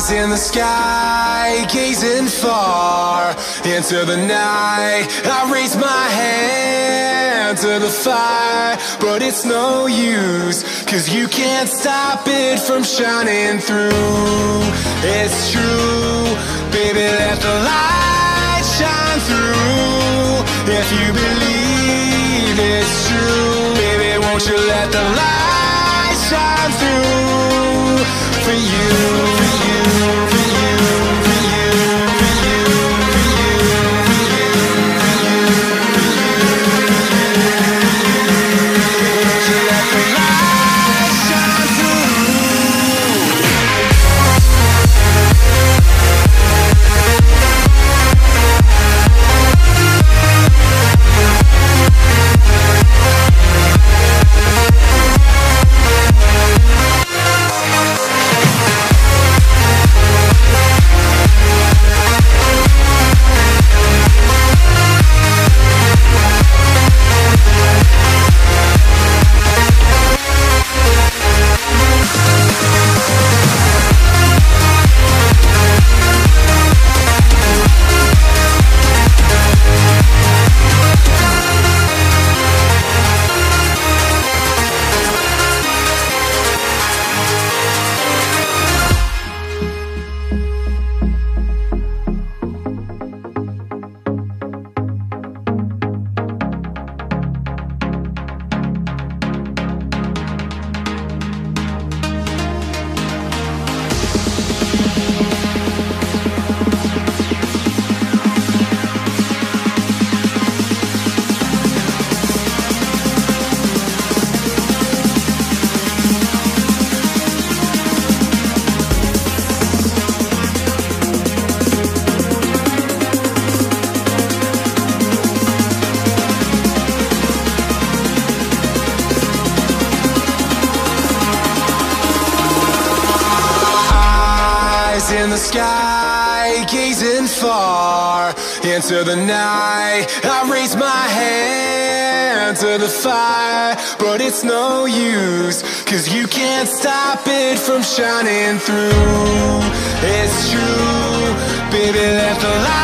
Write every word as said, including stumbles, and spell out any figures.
in the sky, gazing far into the night. I raise my hand to the fire, but it's no use, 'cause you can't stop it from shining through. It's true, baby, let the light shine through. If you believe it's true, baby, won't you let the light shine through for you, for you, for you, for you, for you, for you, for you, for you, won't you let the light shine through? In the sky, gazing far into the night. I raise my hand to the fire, but it's no use, 'cause you can't stop it from shining through. It's true, baby, let the light